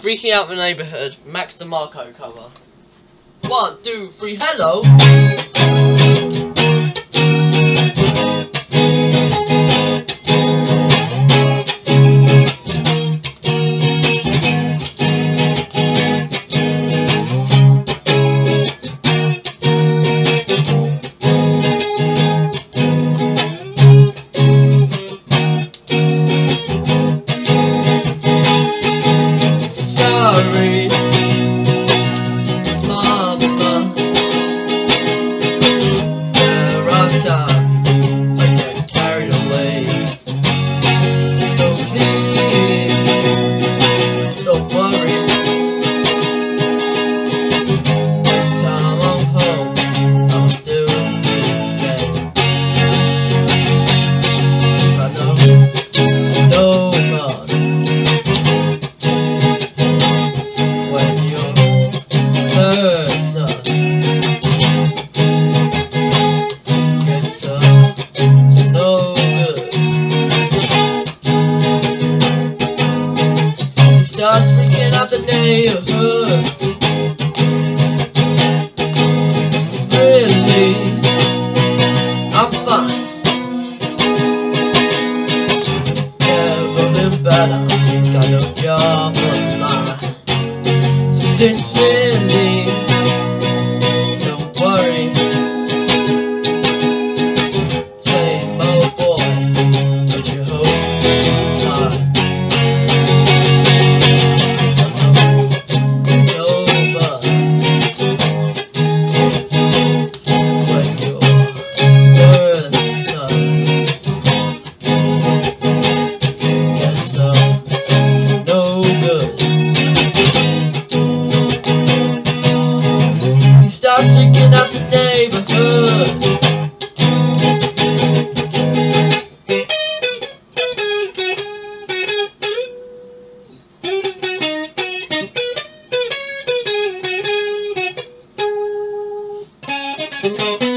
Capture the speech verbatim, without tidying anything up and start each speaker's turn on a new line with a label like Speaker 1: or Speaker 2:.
Speaker 1: Freaking Out the Neighbourhood, Max Demarco cover. One, two, three, hello! Sorry, Mama, there are times I get carried away, so please, don't worry, next time I'm home, I'll still be the same, 'cause I know it's no fun when you're person gets up to no good. He starts freaking out the neighbourhood. Really, I'm fine. Never been better. Got no job of mine. Sincerely, don't worry. Same old boy, but you hold tight. It's over when your person gets up no good. He starts freaking out the neighbourhood. Thank you.